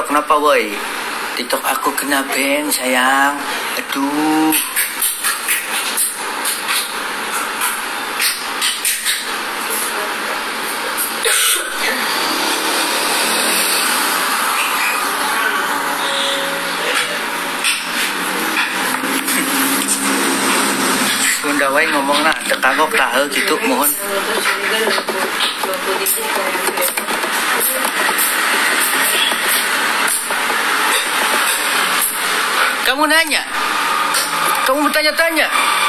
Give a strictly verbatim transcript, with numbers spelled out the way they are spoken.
TikTok kenapa woi? TikTok aku kena ban sayang. Aduh. Bunda wae ngomong nak tekagok tahu gitu mohon. Kamu nanya, kamu bertanya-tanya.